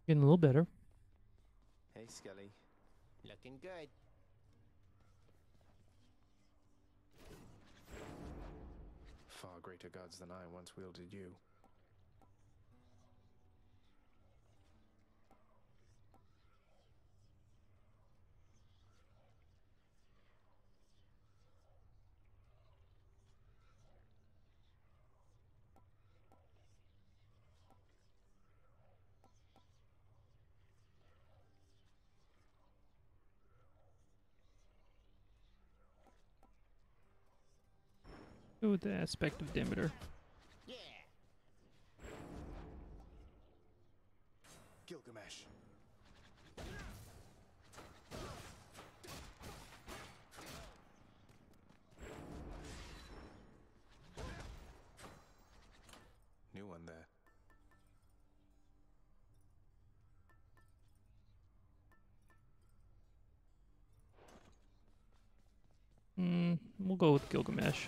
Getting a little better. Hey, Skelly. Looking good. Far greater gods than I once wielded you. Go with the aspect of Demeter. Yeah. Gilgamesh. New one there. We'll go with Gilgamesh.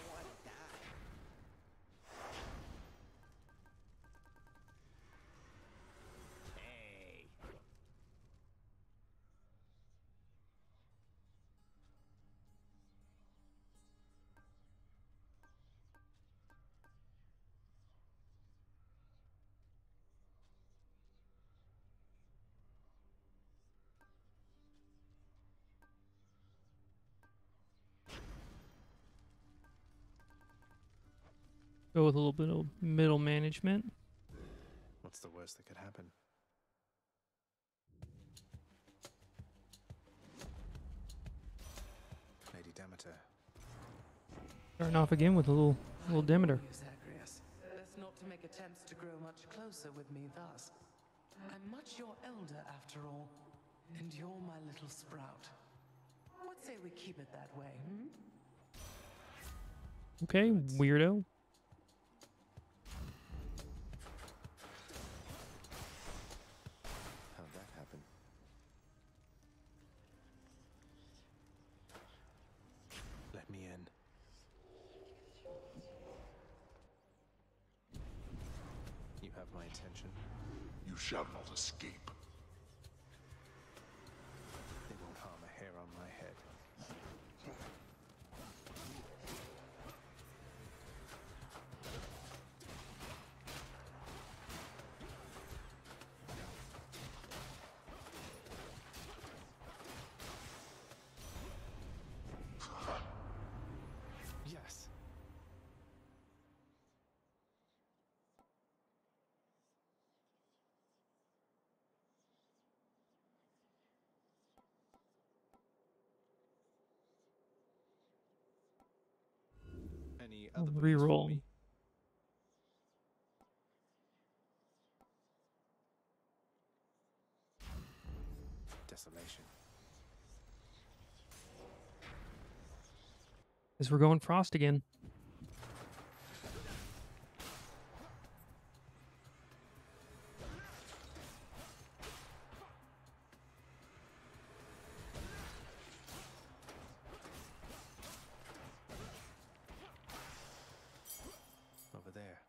Hey. Go with a little bit of middle management. What's the worst that could happen? Lady Demeter. Starting off again with a little Demeter. Zagreus, as not to make attempts to grow much closer with me thus. I'm much your elder after all, and you're my little sprout. What say we keep it that way, hmm? Okay, weirdo. How'd that happen? Let me in. You have my attention. You shall not escape. They won't harm a hair on my head. Yes. Any other boons for Reroll. me? Desolation. As we're going Frost again. Over there.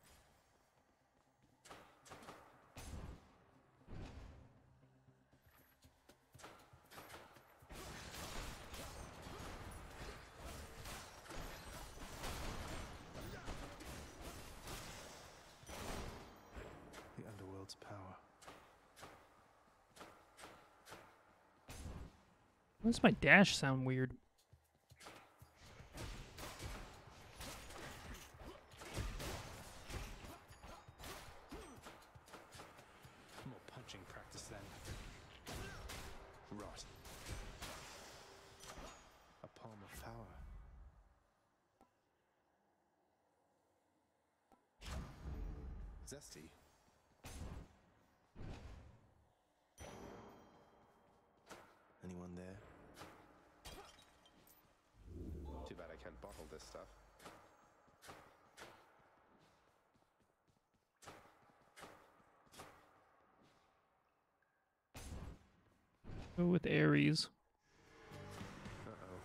The Underworld's power. Why does my dash sound weird? More punching practice then. Rot. A palm of power. Zesty. Anyone there? Too bad I can't bottle this stuff. Go with Ares. Uh-oh.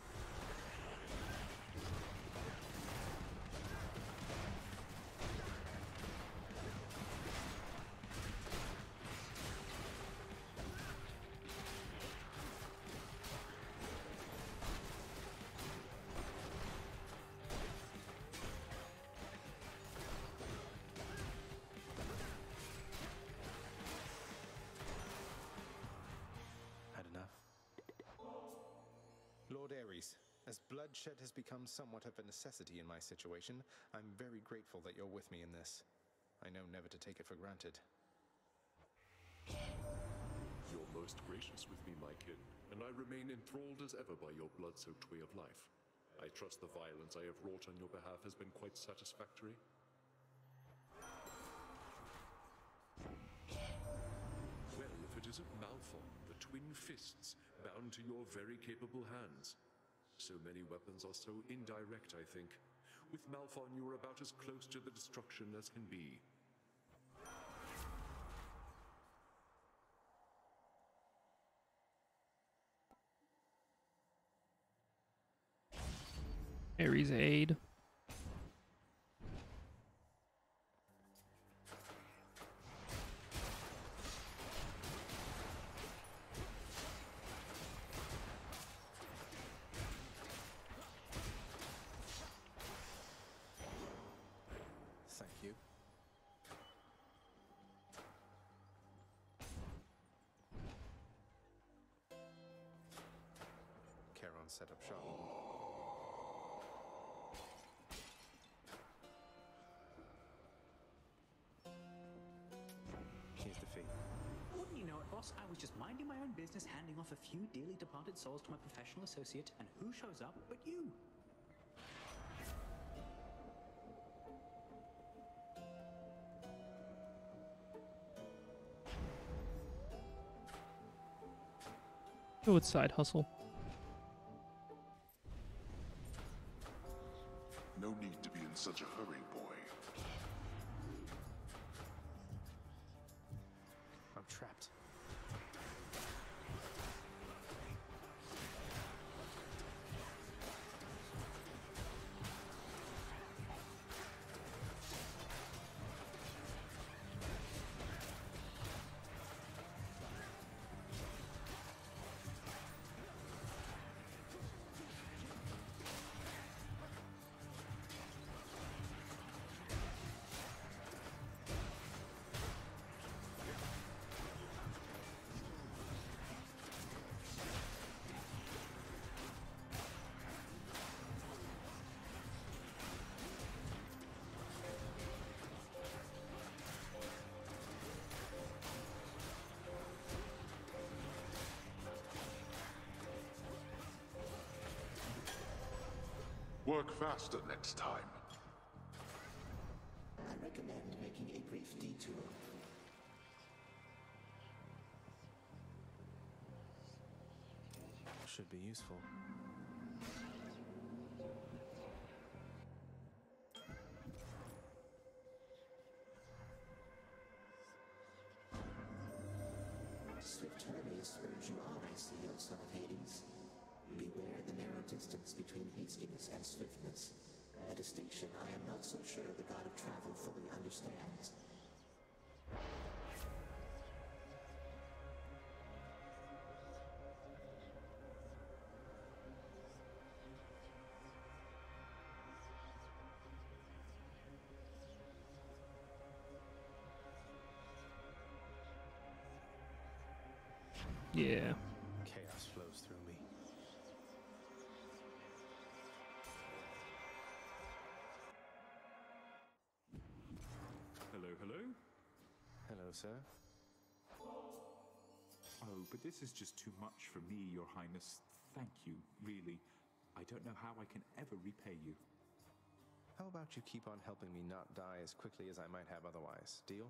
Ares, as bloodshed has become somewhat of a necessity in my situation, I'm very grateful that you're with me in this. I know never to take it for granted. You're most gracious with me, my kin, and I remain enthralled as ever by your blood-soaked way of life. I trust the violence I have wrought on your behalf has been quite satisfactory. Well, if it isn't Malphon, the twin fists, bound to your very capable hands. So many weapons are so indirect, I think. With Malphon, you are about as close to the destruction as can be. Ares aid. Thank you. Charon set up shop. Here's the fee. Wouldn't you know it, boss? I was just minding my own business, handing off a few dearly departed souls to my professional associate, and who shows up but you? Go with side hustle. No need to be in such a hurry, boy. I'm trapped. Work faster next time. I recommend making a brief detour. Should be useful. Swift Hermes urge you on, I see, O son of Hades. Beware the narrow distance between hastiness and swiftness, a distinction I am not so sure the god of travel fully understands. Yeah. Chaos flows through me. Hello, hello? Hello, sir. Oh, but this is just too much for me, Your Highness. Thank you, really. I don't know how I can ever repay you. How about you keep on helping me not die as quickly as I might have otherwise? Deal?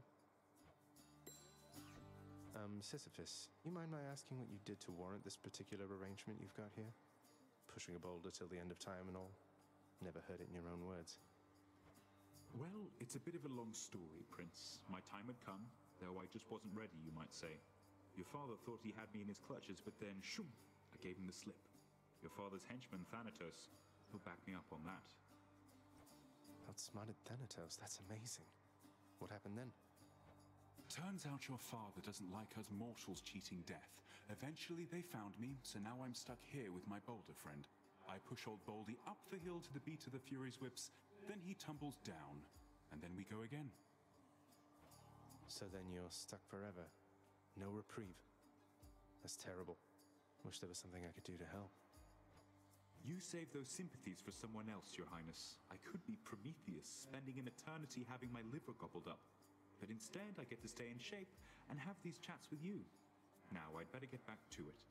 Sisyphus, you mind my asking what you did to warrant this particular arrangement you've got here? Pushing a boulder till the end of time and all? Never heard it in your own words. Well, it's a bit of a long story, Prince. My time had come, though I just wasn't ready, you might say. Your father thought he had me in his clutches, but then, shoom, I gave him the slip. Your father's henchman, Thanatos, he'll back me up on that. Outsmarted Thanatos, that's amazing. What happened then? Turns out your father doesn't like us mortals cheating death. Eventually they found me, so now I'm stuck here with my boulder friend. I push old Baldy up the hill to the beat of the Fury's whips, then he tumbles down, and then we go again. So then you're stuck forever. No reprieve. That's terrible. Wish there was something I could do to help. You save those sympathies for someone else, Your Highness. I could be Prometheus, spending an eternity having my liver gobbled up. But instead, I get to stay in shape and have these chats with you. Now, I'd better get back to it.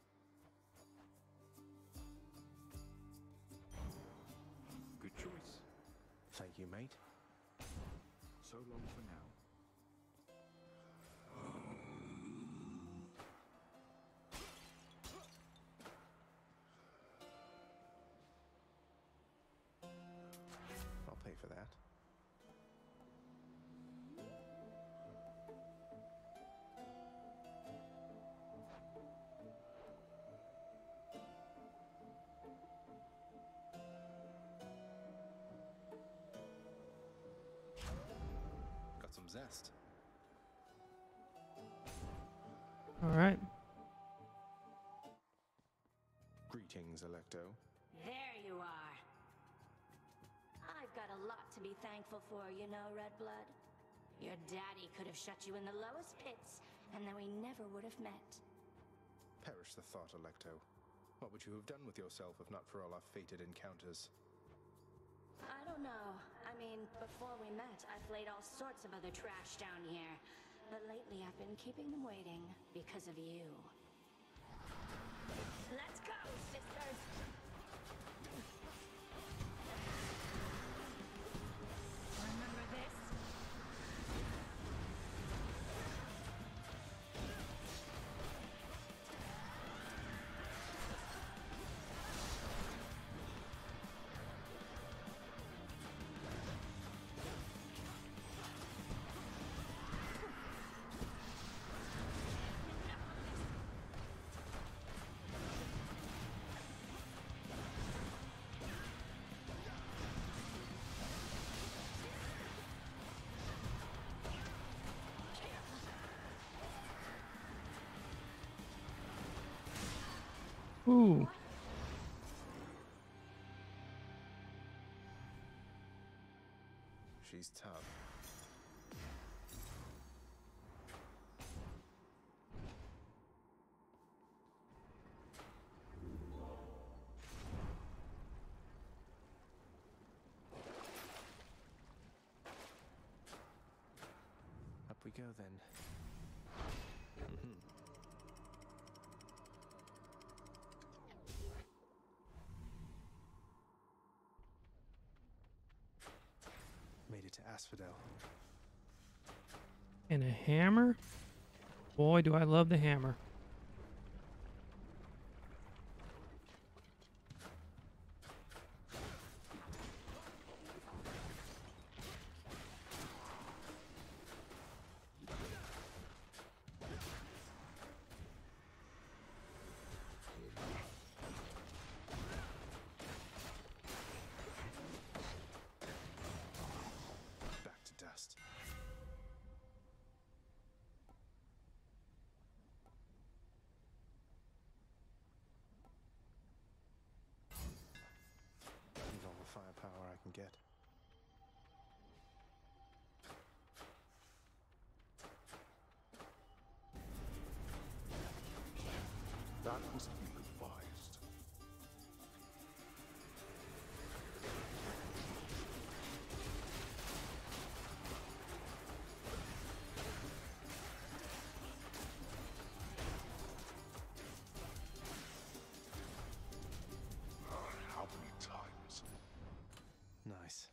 Good choice. Thank you, mate. So long for now. I'll pay for that. Got some zest. All right. Greetings, Electo. There you are. I've got a lot to be thankful for, you know, Redblood. Your daddy could have shut you in the lowest pits, and then we never would have met. Perish the thought, Electo. What would you have done with yourself if not for all our fated encounters? I don't know. I mean, before we met, I flayed all sorts of other trash down here. But lately I've been keeping them waiting because of you. Let's go, sisters! Remember this? Ooh. She's tough. Up we go then. Made it to Asphodel. And a hammer? Boy, do I love the hammer. Back to dust. Need all the firepower I can get. That was ill-advised. How many times? Nice.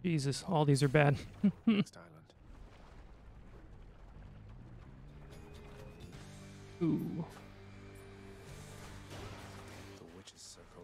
Jesus, all these are bad. Next island. Ooh. The Witch's Circle.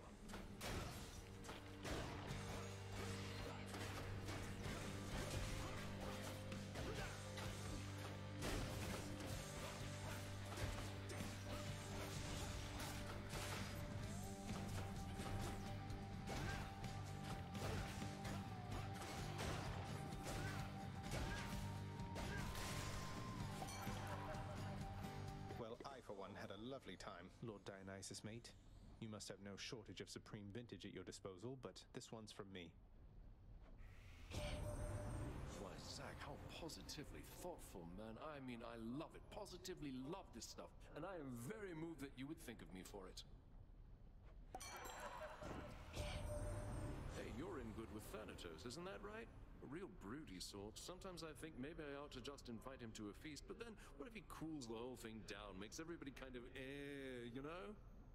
Well, I, for one, had a lovely time, Lord Dionysus, mate. You must have no shortage of supreme vintage at your disposal, but this one's from me. Why, Zach, how positively thoughtful, man. I mean, I love it. Positively love this stuff. And I am very moved that you would think of me for it. Hey, you're in good with Thanatos, isn't that right? A real broody sort. Sometimes I think maybe I ought to just invite him to a feast, but then what if he cools the whole thing down, makes everybody kind of you know?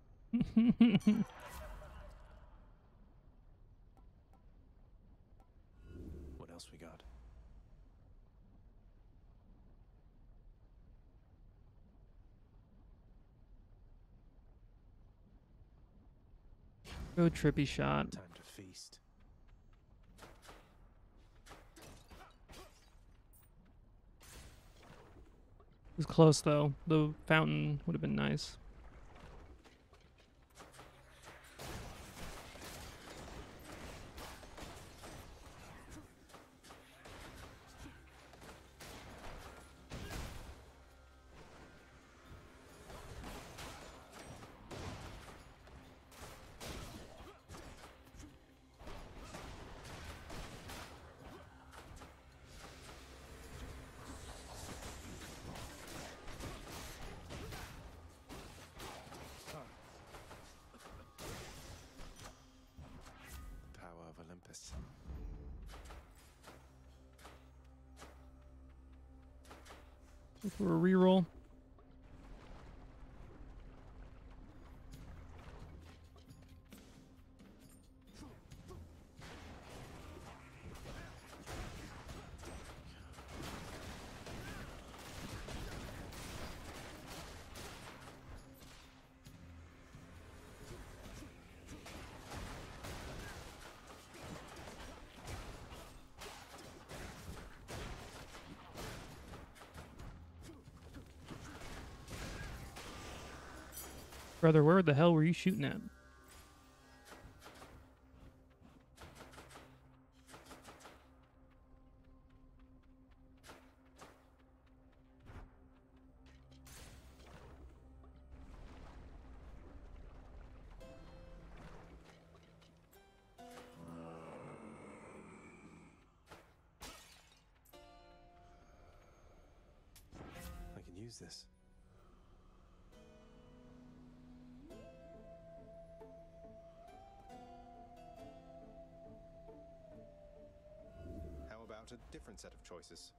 What else we got? Go trippy shot. Time to feast. It was close though. The fountain would have been nice. Power of Olympus. For a reroll. Brother, where the hell were you shooting at? I can use this. How about a different set of choices?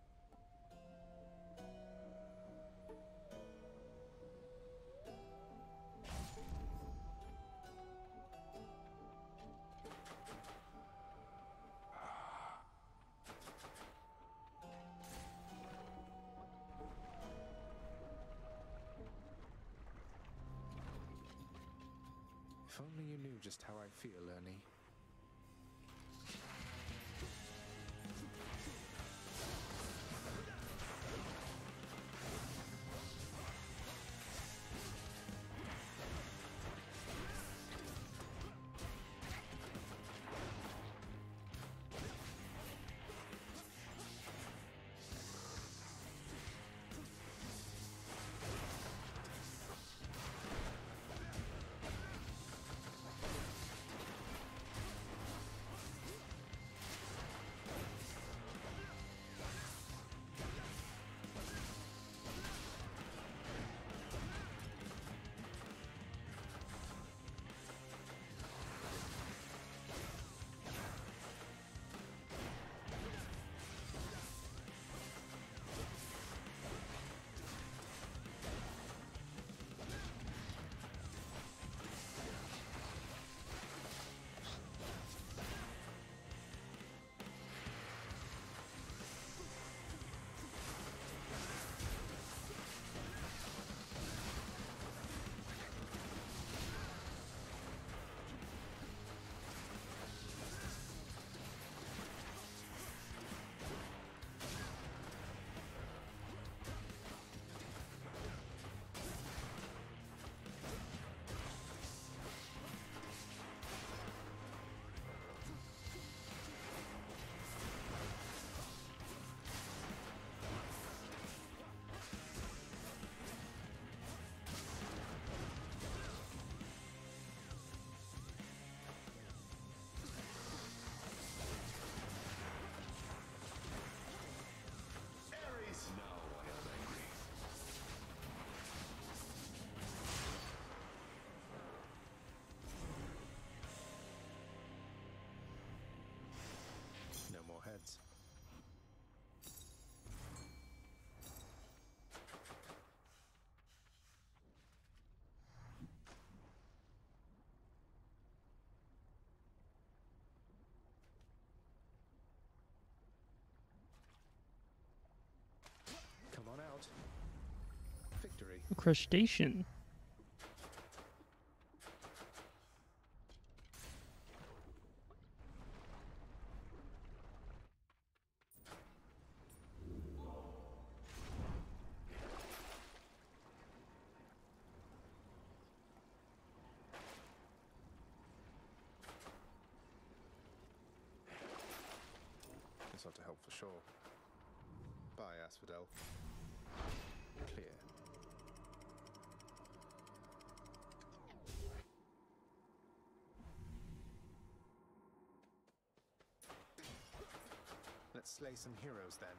If only you knew just how I feel, Ernie. victory. A crustacean. This ought to help for sure. Bye, Asphodel. Clear. Let's slay some heroes then.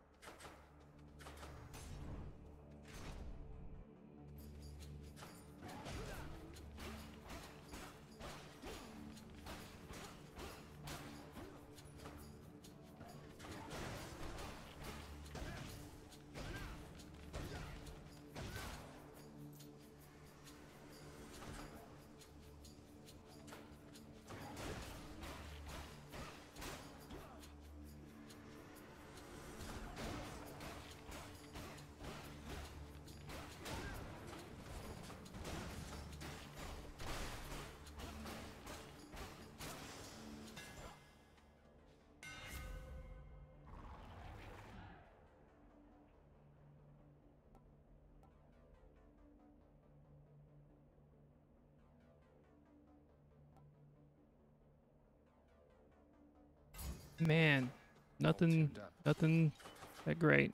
Man, nothing that great.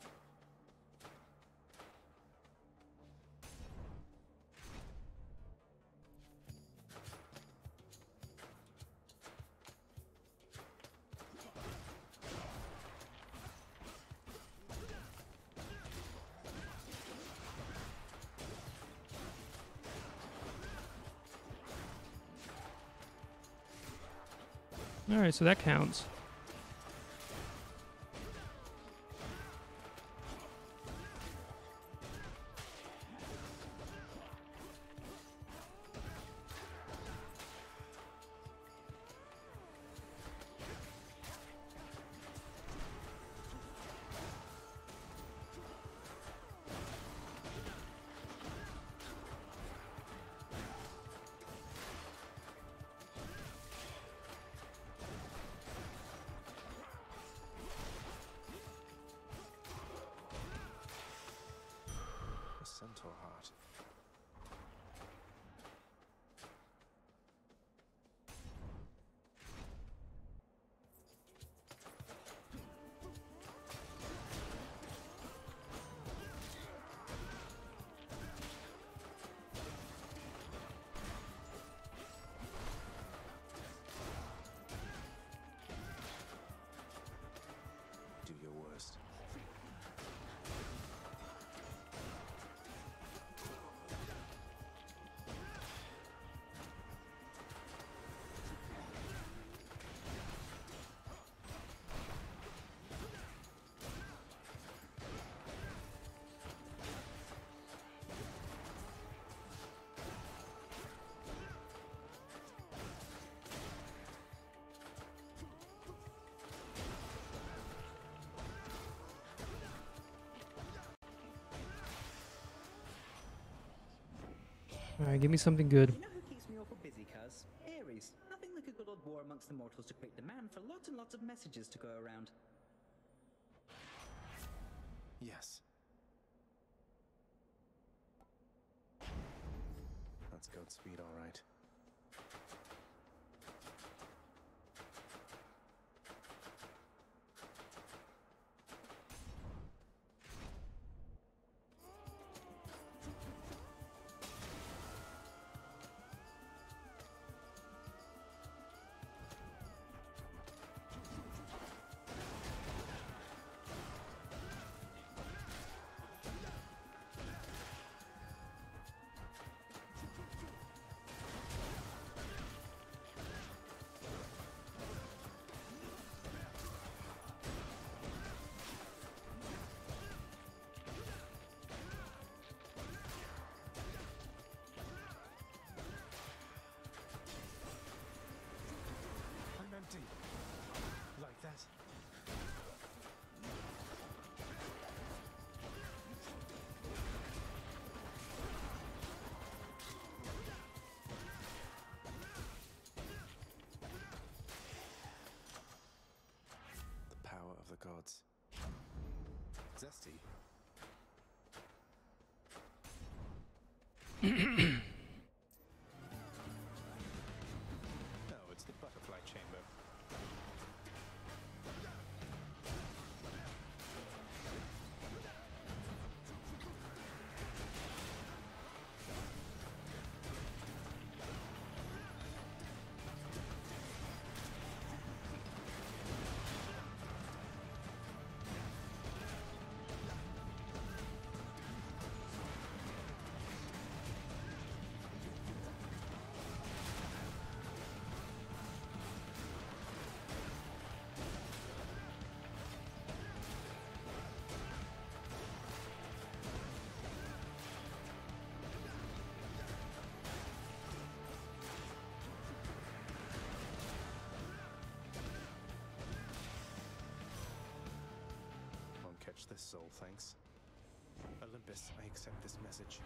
All right, so that counts. Centaur heart. Do your worst. All right, give me something good. You know who keeps me awful busy, cuz? Ares. Nothing like a good old war amongst the mortals to create demand for lots and lots of messages to go around. Yes. That's Godspeed, all right. gods. Zesty. No, it's the butterfly chamber. Catch this soul, thanks. Olympus, I accept this message.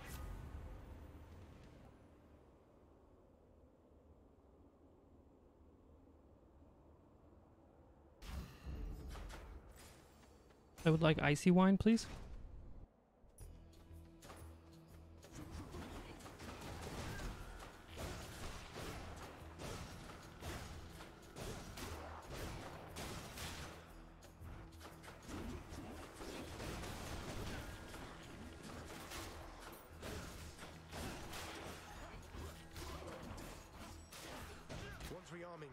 I would like icy wine, please. Rearming.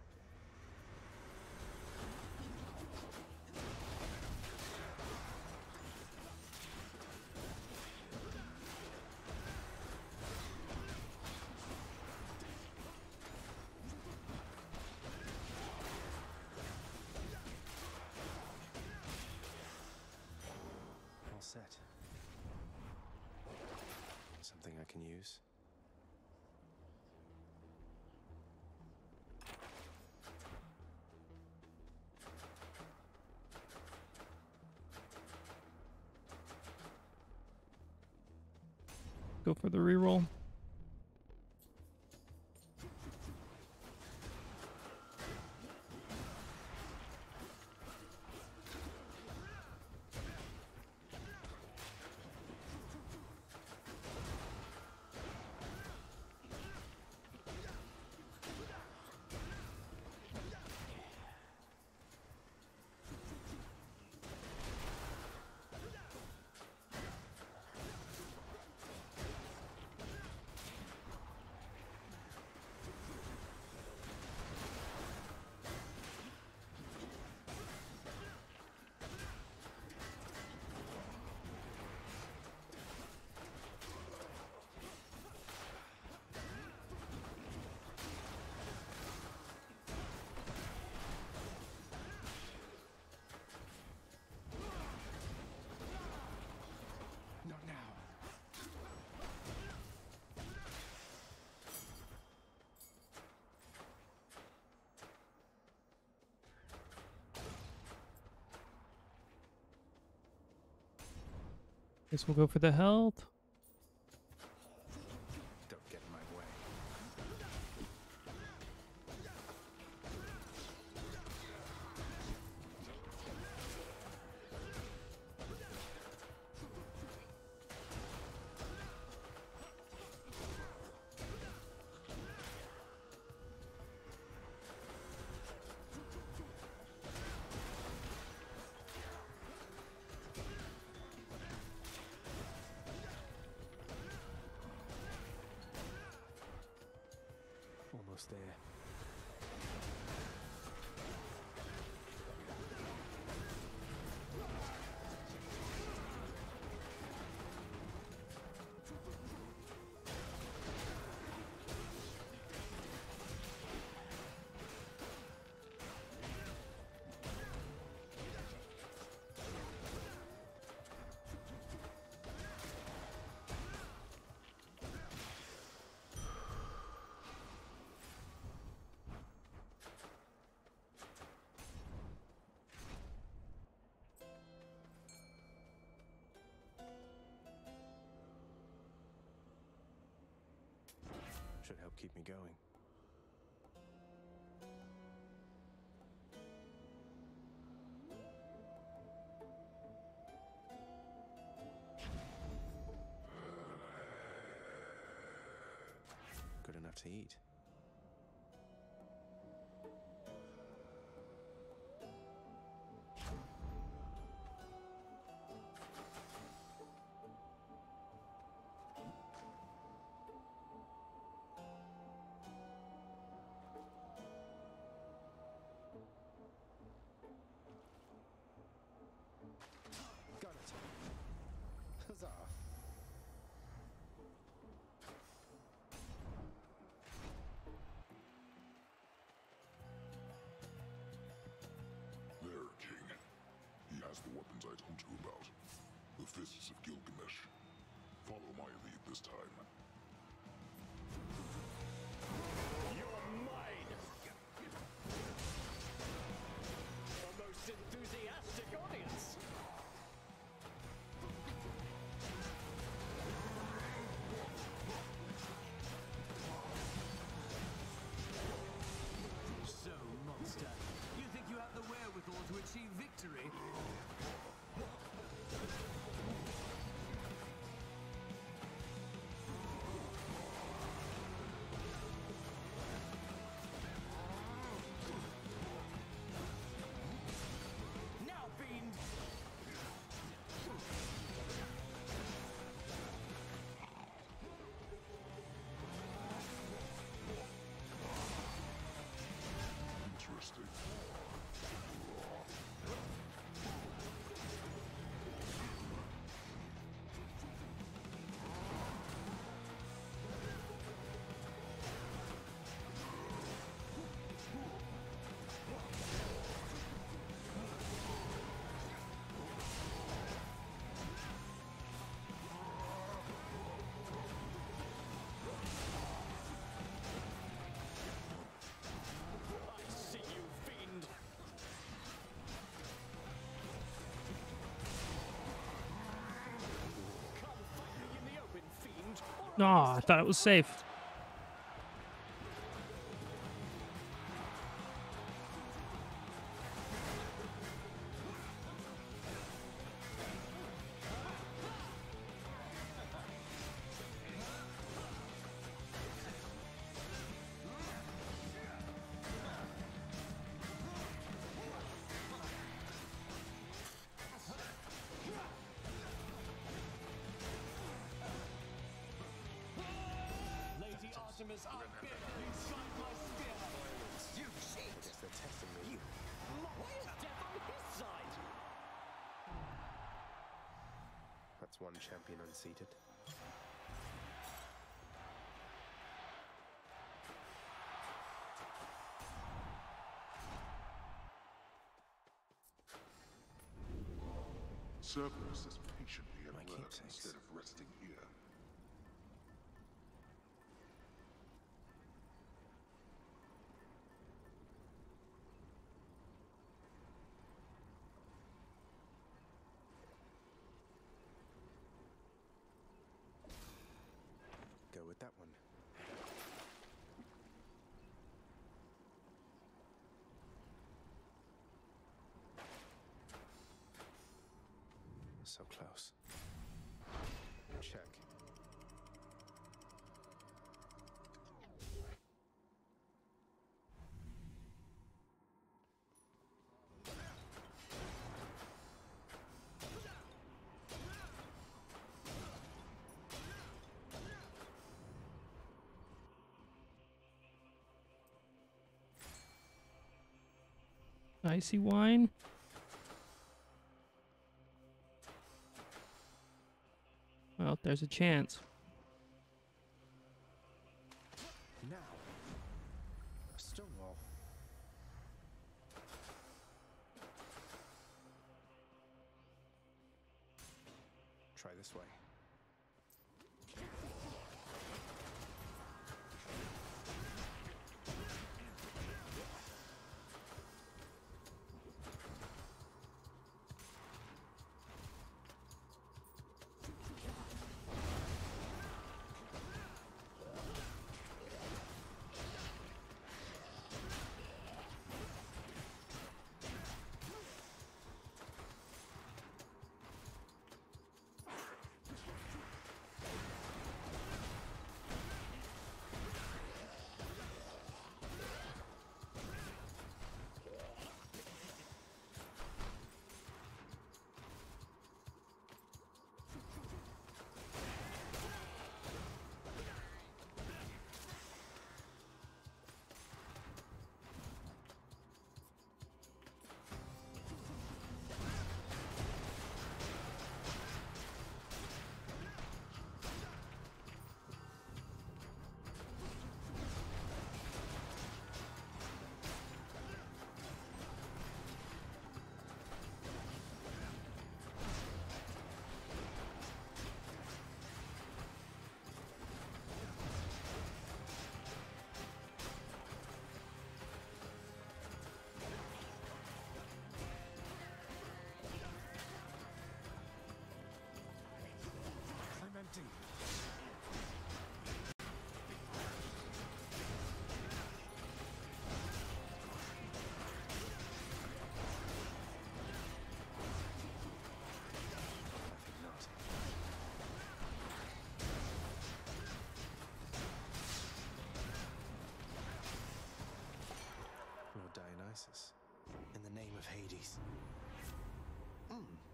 All set. Something I can use. Go for the reroll. Not now. Guess we'll go for the health. Don't get in my way. Almost there. Should help keep me going. out to eat. Got it. Huzzah. There, King. He has the weapons I told you about. The fists of Gilgamesh. Follow my lead this time. You're mine! A most enthusiastic audience! So, monster, you think you have the wherewithal to achieve victory? Now, fiend! Interesting. I see you, fiend! Come fight me in the open, fiend! or I'll Aw, I thought it was safe. Lady Artemis, I beg you, strike my spear! You cheat! Guess they're testing me. Why is death on his side? That's one champion unseated. Cerberus is patiently at My work keepsakes. instead of resting here. Go with that one. So close. Check. Icy wine. Well, there's a chance. Now. A Stonewall. Try this way.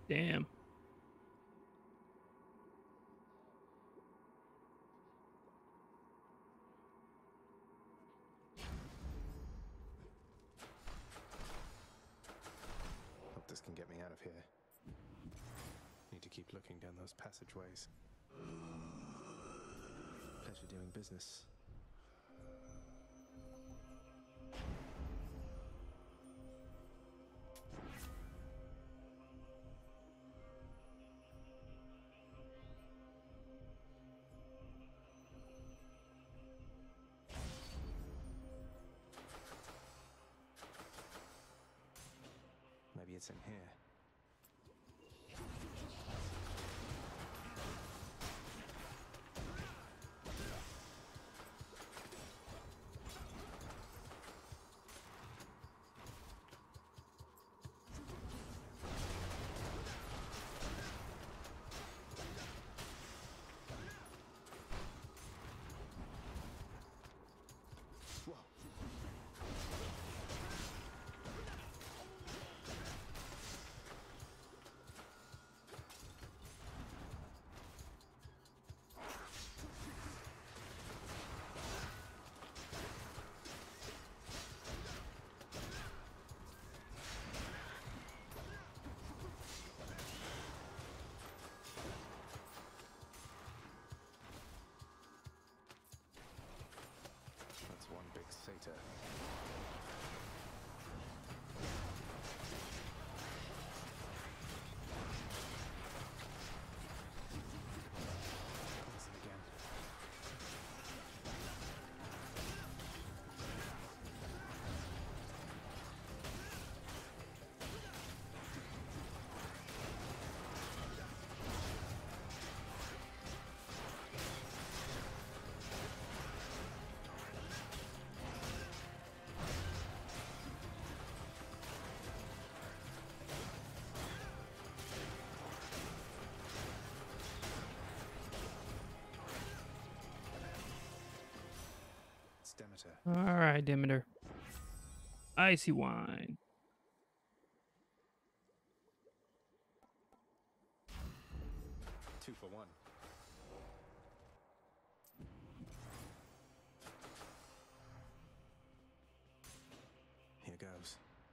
Damn. Hope this can get me out of here. Need to keep looking down those passageways. Pleasure doing business. Maybe it's in here. One big satyr. Poison again. Demeter. All right, Demeter. Icy wine. Two for one. Here goes.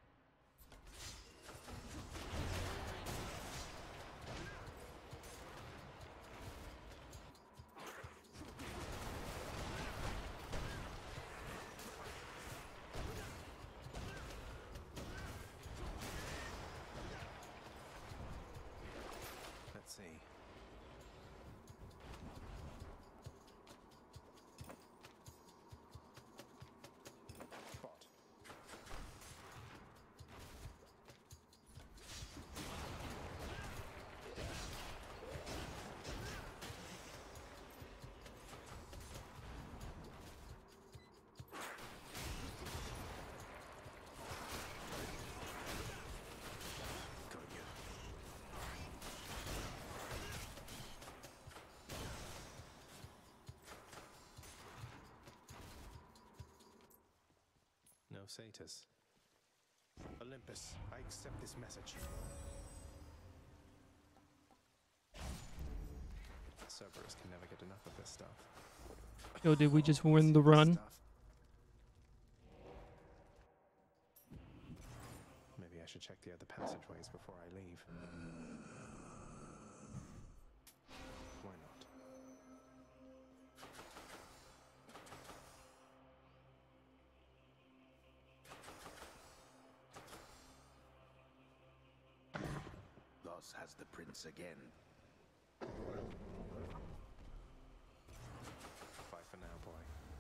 Let's see. Spot. Got you. No satyrs. Olympus, I accept this message. Cerberus can never get enough of this stuff. Yo, did we just win the run? Maybe I should check the other passageways before I leave. Why not? Thus has the prince again. Bye for now, boy.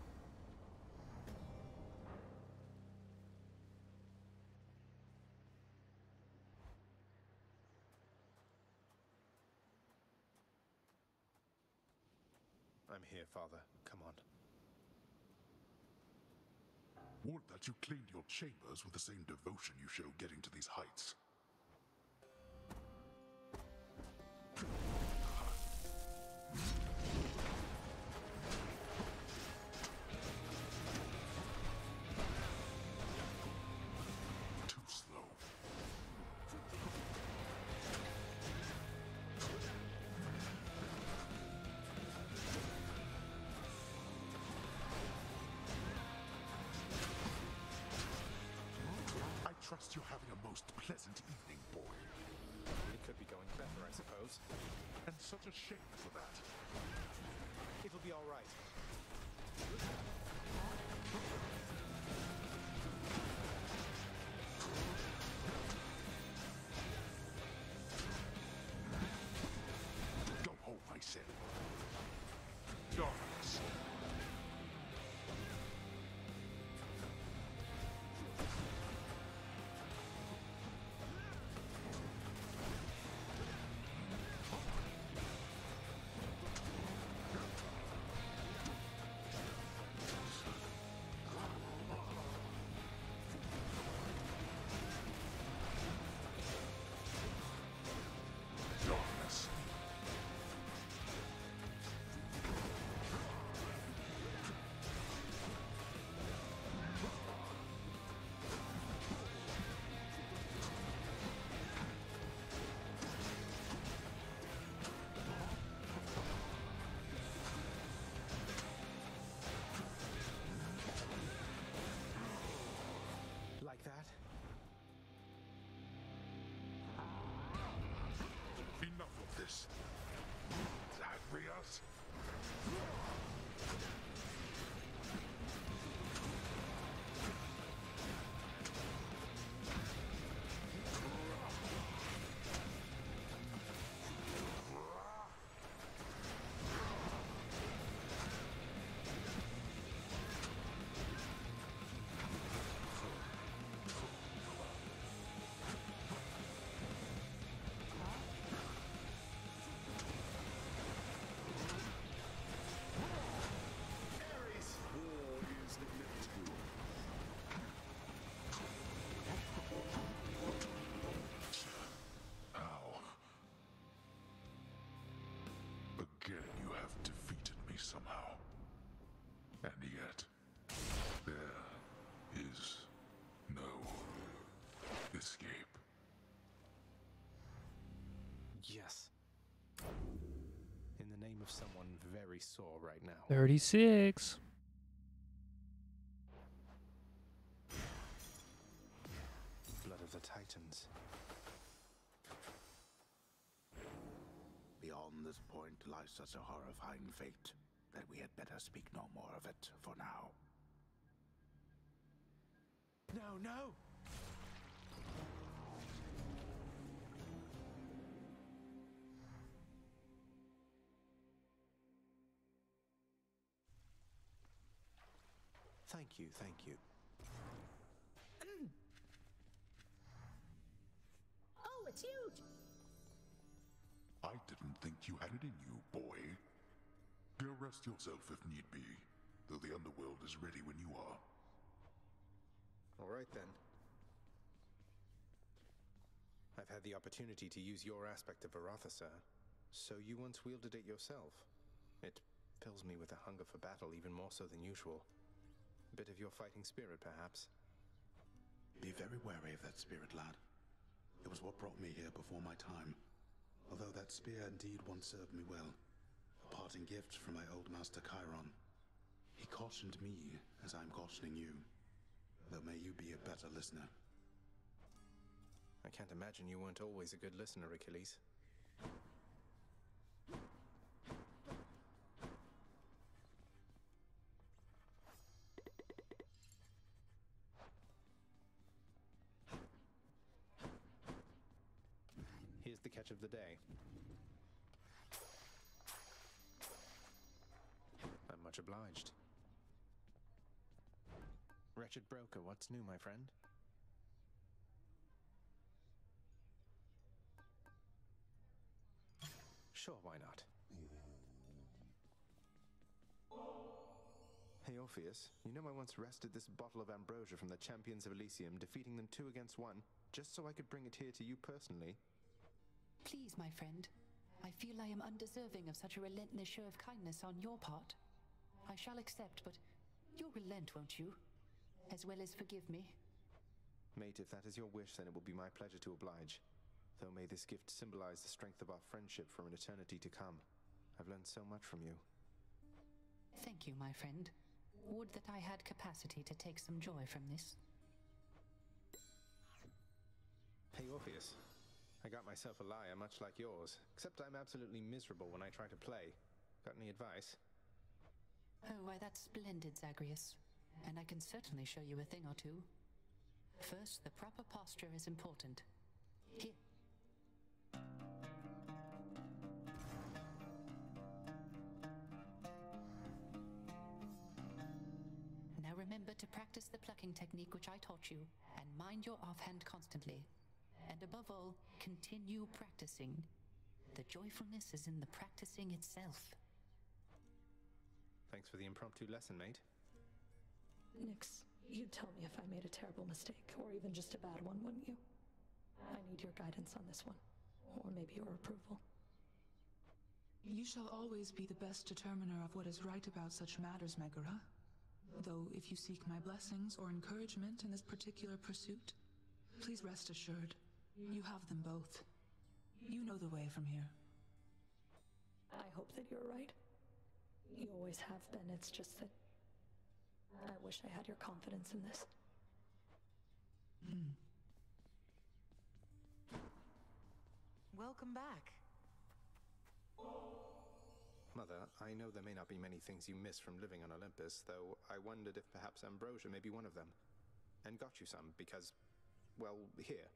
I'm here, Father. Come on. Would that you cleaned your chambers with the same devotion you show getting to these heights. Too slow. you're having a most pleasant evening, boy. It could be going better, I suppose. And such a shame for that. It'll be all right. Go home, I said. Darkness. Like that? Enough of this. Zagreus. Again, you have defeated me somehow. And yet, there is no escape. Yes. In the name of someone very sore right now. 36. Blood of the Titans. Beyond this point lies such a horrifying fate that we had better speak no more of it for now. No, no! Thank you, thank you. Oh, it's huge! I didn't think you had it in you, boy. Go rest yourself if need be, though the Underworld is ready when you are. All right, then. I've had the opportunity to use your aspect of Varatha, sir. So you once wielded it yourself. It fills me with a hunger for battle, even more so than usual. A bit of your fighting spirit, perhaps. Be very wary of that spirit, lad. It was what brought me here before my time. Although that spear indeed once served me well. A parting gift from my old master Chiron. He cautioned me as I'm cautioning you. Though may you be a better listener. I can't imagine you weren't always a good listener, Achilles. Here's the catch of the day. I'm much obliged. Wretched broker, what's new, my friend? Sure, why not? Hey, Orpheus, you know I once wrested this bottle of ambrosia from the champions of Elysium, defeating them 2 against 1, just so I could bring it here to you personally. Please, my friend. I feel I am undeserving of such a relentless show of kindness on your part. I shall accept, but you'll relent, won't you? As well as forgive me. Mate, if that is your wish, then it will be my pleasure to oblige. Though may this gift symbolize the strength of our friendship for an eternity to come. I've learned so much from you. Thank you, my friend. Would that I had capacity to take some joy from this. Hey Orpheus, I got myself a lyre much like yours, except I'm absolutely miserable when I try to play. Got any advice? Oh, why, that's splendid, Zagreus. And I can certainly show you a thing or two. First, the proper posture is important. Here. Now remember to practice the plucking technique which I taught you, and mind your offhand constantly. And above all, continue practicing. The joyfulness is in the practicing itself. Thanks for the impromptu lesson, mate. Nyx, you'd tell me if I made a terrible mistake, or even just a bad one, wouldn't you? I need your guidance on this one, or maybe your approval. You shall always be the best determiner of what is right about such matters, Megara. Though if you seek my blessings or encouragement in this particular pursuit, please rest assured, you have them both. You know the way from here. I hope that you're right. You always have been, it's just that I wish I had your confidence in this. Welcome back. Mother, I know there may not be many things you miss from living on Olympus, though I wondered if perhaps ambrosia may be one of them. And got you some, because, well, here.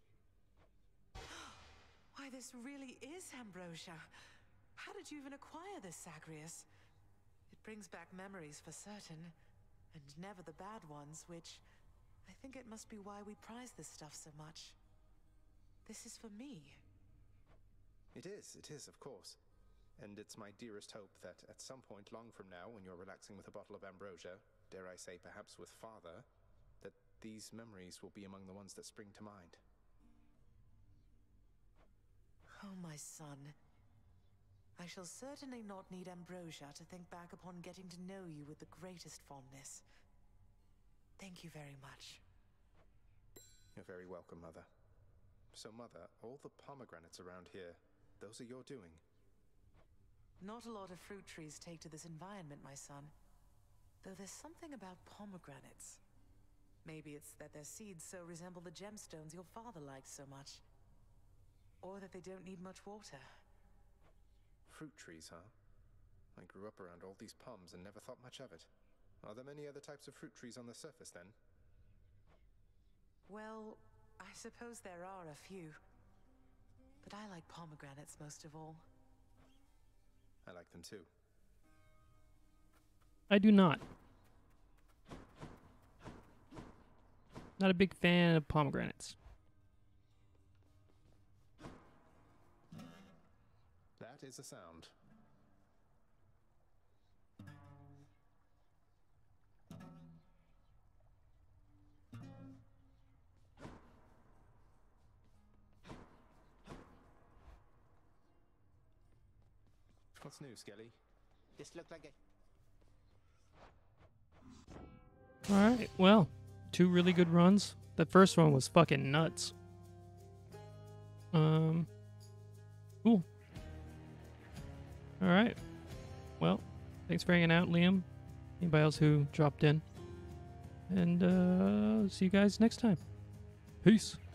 Why, this really is ambrosia. How did you even acquire this, Zagreus? It brings back memories for certain, and never the bad ones, which I think it must be why we prize this stuff so much. This is for me. It is, of course. And it's my dearest hope that at some point long from now, when you're relaxing with a bottle of ambrosia, dare I say perhaps with father, that these memories will be among the ones that spring to mind. Oh, my son. I shall certainly not need ambrosia to think back upon getting to know you with the greatest fondness. Thank you very much. You're very welcome, Mother. So, Mother, all the pomegranates around here, those are your doing? Not a lot of fruit trees take to this environment, my son. Though there's something about pomegranates. Maybe it's that their seeds so resemble the gemstones your father liked so much. Or that they don't need much water. Fruit trees, huh? I grew up around all these palms and never thought much of it. Are there many other types of fruit trees on the surface, then? Well, I suppose there are a few. But I like pomegranates most of all. I like them too. I do not. Not a big fan of pomegranates. That is a sound. What's new, Skelly? This looked like a... Alright, well, 2 really good runs. The first one was fucking nuts. Cool. Alright. Well, thanks for hanging out, Liam. Anybody else who dropped in. And see you guys next time. Peace.